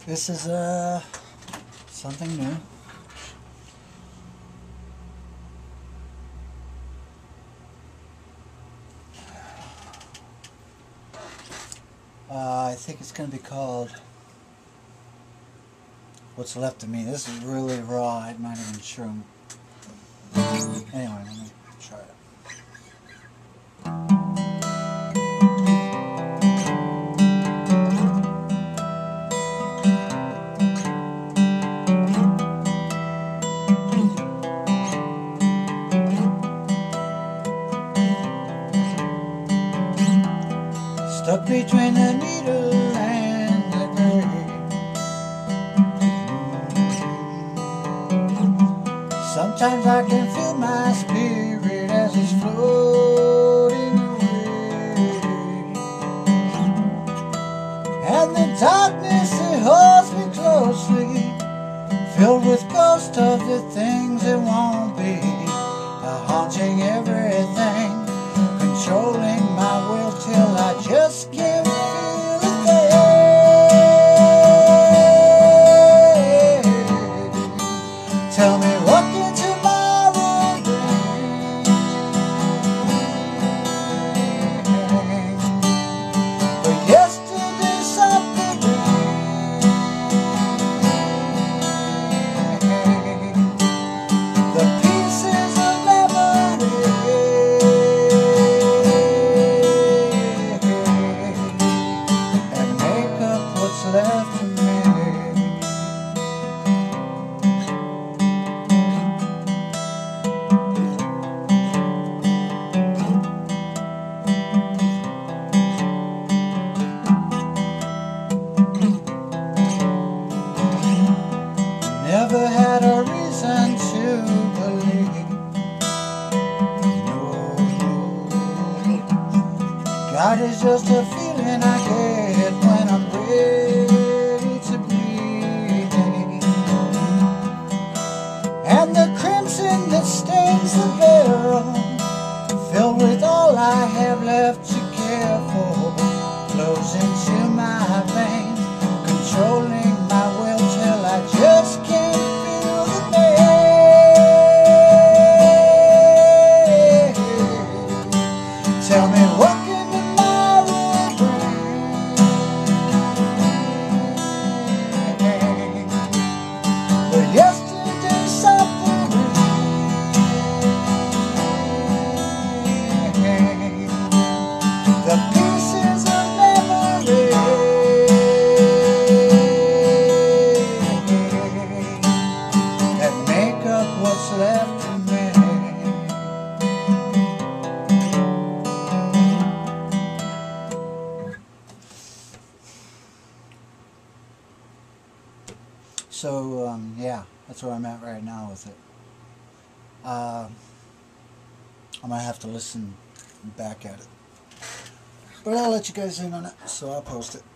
This is something new. I think it's going to be called What's Left of Me. This is really raw. I'm not even sure. Anyway, let me try it. Stuck between the needle and the grave. Sometimes I can feel my spirit as it's floating away, and the darkness it holds me closely, filled with ghosts of the things that won't be, haunting everything, controlling my will till I just can't feel a thing. Tell me what can tomorrow bring, but yesterday something rain. The pieces of memory, what's left of me. Never had a reason to believe. No. God is just a feeling I get when I'm ready to bleed, and the crimson that stains the barrel, filled with all I have left to care for, flows into my veins, controlling my will till I just can't feel the pain. Tell me what can tomorrow bring, but yesterday something rain. The pieces of memory that make up what's left of me. So, yeah, that's where I'm at right now with it. I might have to listen back at it, but I'll let you guys in on it, so I'll post it.